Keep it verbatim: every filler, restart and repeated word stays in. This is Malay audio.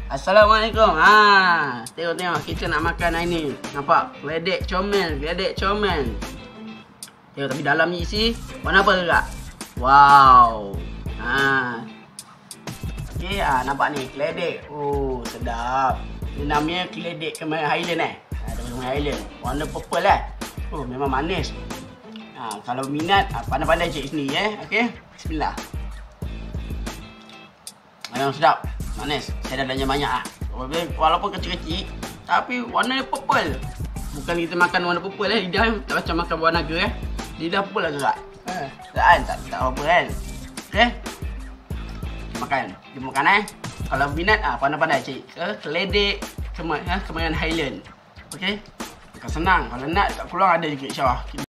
Assalamualaikum. Ha, tengok-tengok kita nak makan hari ni. Nampak? Geledek comel, geledek comel. Tengok tapi dalam ni isi warna apa juga? Wow. Ha. Okey, ah ha, nampak ni geledek. Oh, sedap. Ini namanya geledek Cameron Highland eh. Ha, Cameron Highland. Warna purple eh. Oh, memang manis. Ha, kalau minat, ha, pandai-pandai cek sini eh. Okey. Bismillah. Memang sedap. Manis. Saya dah belanja banyak ah. Walaupun kecil-kecil tapi warna purple. Bukan kita makan warna purple eh. Lidah tak macam makan buah naga eh. Lidah purple lah gerak. Eh, tak tak tak apa kan. Okey. Makan. Jom makan eh. Kalau minat ah pandai-pandai cik. Ke Geledek Cameron ha, Cameron Highland. Okey. Bukan senang. Kalau nak kat Keluang ada juga insya-Allah.